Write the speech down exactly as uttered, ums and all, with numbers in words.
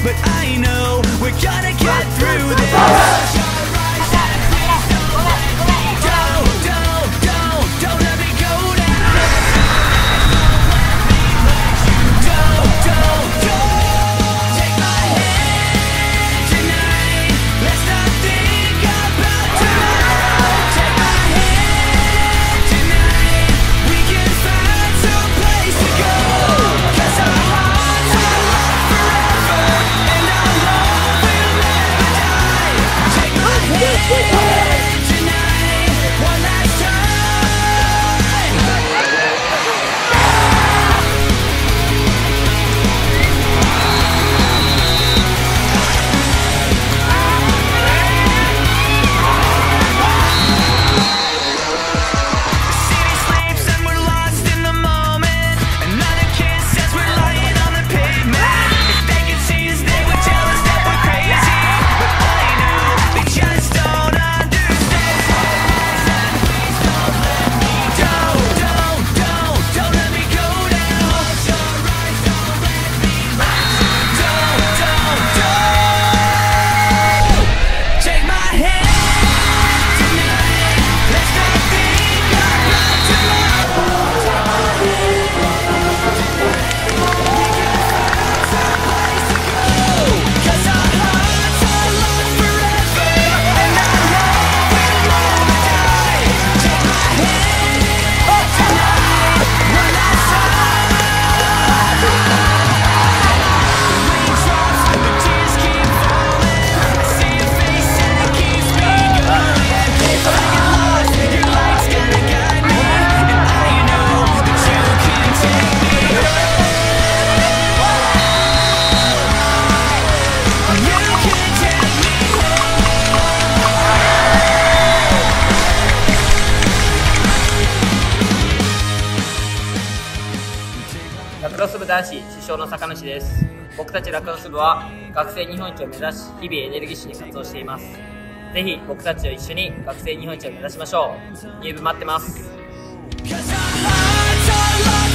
but I know we're gonna get through this. ラクロス部男子主将の坂主です。僕たちラクロス部は学生日本一を目指し、日々エネルギッシュに活動しています。ぜひ僕たちと一緒に学生日本一を目指しましょう。入部待ってます。